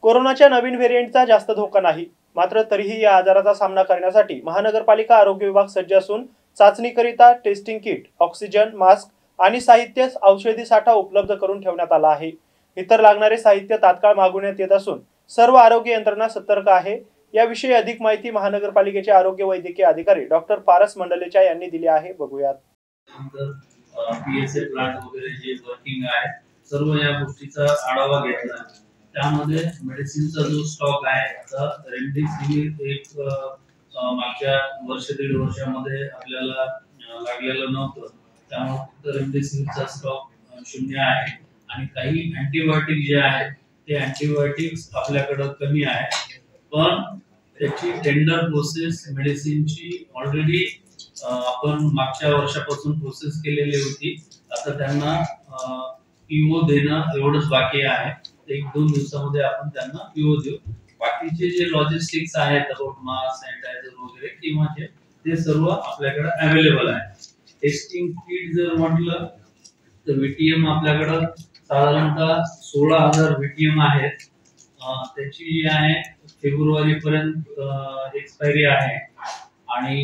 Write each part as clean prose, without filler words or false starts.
कोरोनाच्या नवीन व्हेरिएंटचा जास्त धोका नाही, मात्र तरीही या आजाराचा सामना करण्यासाठी महानगरपालिका आरोग्य विभाग सज्ज असून चाचणीकरिता टेस्टिंग किट, ऑक्सिजन, मास्क आणि साहित्य, औषधी साठा उपलब्ध करून ठेवण्यात आला आहे। इतर लागणारे साहित्य तात्काळ मागवण्यात येत असून सर्व आरोग्य यंत्रणा सतर्क आहे। याविषयी अधिक माहिती महानगरपालिकेचे आरोग्य वैद्यकीय अधिकारी डॉक्टर पारस मंडलेचा यांनी दिली आहे। बघूयात। पीएसए प्लांट वगैरे जे वर्किंग आहे सर्व या गोष्टीचा आढावा घेतला। त्यामध्ये मेडिसिनचा जो स्टॉक आहे, आता रेमडेसिवीर एक मागच्या वर्ष दीड वर्षामध्ये आपल्याला लागलेलं नव्हतं, त्यामुळे फक्त रेमडेसिवीरचा स्टॉक शून्य आहे आणि काही अँटीबायोटिक जे आहेत ते अँटीबायोटिक्स आपल्याकडे कमी आहे, पण त्याची टेंडर प्रोसेस मेडिसिनची ऑलरेडी आपण मागच्या वर्षापासून प्रोसेस केलेली होती। आता त्यांना पीओ देणं एवढंच बाकी आहे। 1-2 दिवसामध्ये आपण त्यांना पीओ देऊ। बाकीचे जे लॉजिस्टिक्स आहेत अबाउट मास्क, सॅनिटायझर वगैरे किंवा ते सर्व आपल्याकडे अवेलेबल आहे। टेस्टिंग किट जर म्हटलं तर व्हीटीएम आपल्याकडे साधारणतः 16,000 व्हीटीएम आहेत। त्याची जी आहे फेब्रुवारी पर्यंत एक्सपायरी आहे आणि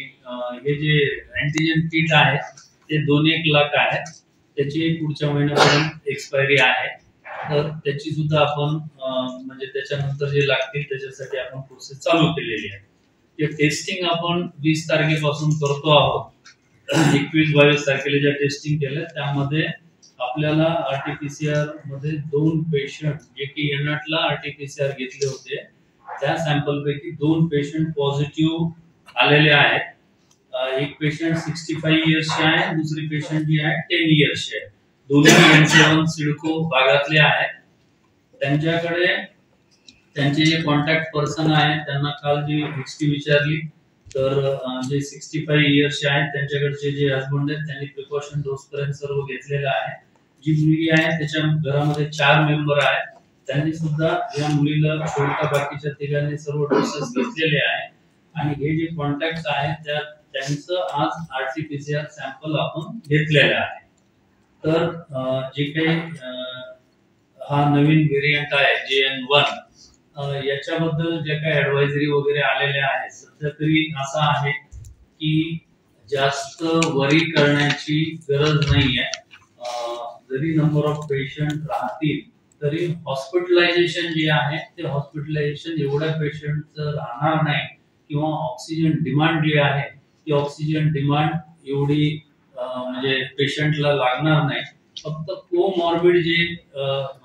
हे जे अँटीजन किट आहे ते 2-1 लाख आहे, त्याची पुढच्या महिन्यापर्यंत एक्सपायरी आहे। तर त्याची सुद्धा आपण म्हणजे त्याच्यानंतर जे लागतील त्याच्यासाठी आपण प्रोसेस चालू केलेली आहे। ते टेस्टिंग आपण 20 तारखेपासून करतो आहोत। 21-22 तारखेला ज्या टेस्टिंग केल्या त्यामध्ये आपल्याला आरटीपीसीआर मध्ये 2 पेशंट जे की एनआटला आरटीपीसीआर घेतले होते त्या सॅम्पल पैकी 2 पेशंट पॉझिटिव्ह आलेले आहेत। एक पेशंट 65 इयर्सचे आहे, दुसरी पेशंट जी आहे 10 इयर्सचे आहे। दोन्ही N7 सिडको भागातले आहेत। त्यांच्याकडे त्यांचे जे कॉन्टॅक्ट पर्सन आहेत त्यांना काल जी हिस्ट्री विचारली तर जे 65 इयर्सचे आहेत त्यांच्याकडचे जे हसबंड आहेत त्यांनी प्रिकॉशन डोस पर्यंत सर्व घेतलेला आहे। जी मुलगी आहे त्याच्या घरामध्ये 4 मेंबर आहेत, त्यांनी सुद्धा या मुलीला सोडता बाकीच्या तिघांनी सर्व डोसेस घेतलेले आहे आणि हे जे कॉन्टॅक्ट्स आहेत त्यांचं आज आरटीपीसीआर सॅम्पल आपण घेतलेला आहे। तर जे काही हा नवीन व्हेरिएंट आहे JN1 याच्याबद्दल जे काही ऍडवायझरी वगैरे आलेल्या आहेत सध्या तरी असं आहे की जास्त वरी करण्याची गरज नाहीये। जरी नंबर ऑफ पेशंट राहतील तरी हॉस्पिटलायझेशन जे आहे ते हॉस्पिटलायझेशन एवढ्या पेशंटचं राहणार नाही किंवा ऑक्सिजन डिमांड जी आहे ती ऑक्सिजन डिमांड एवढी म्हणजे पेशंटला लागणार नाही। फक्त कोमॉर्बिड जे